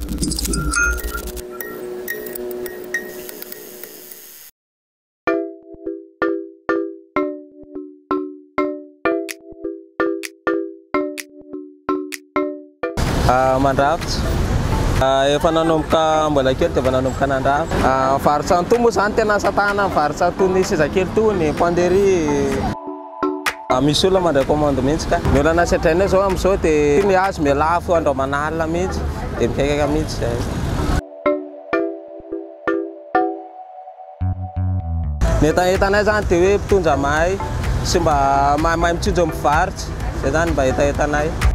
Mandrafitra. Efa nanomboka mbola kely dia efa nanomboka nandrafitra. Varotra antoa moa zany tena satana varotra tony sezakely tony pandery. Misy olona mandray commande mihitsy ka. Ny olana setrainay zao amin'izao dia ny azo mialafo andro manalina mihitsy dia mikaikaka mihitsy zay. Ny entaentanay zany dia hoe mpitondra mahay sy mba mahay mitsinjo amin'ny varotra. Zay zany mba entaentanay.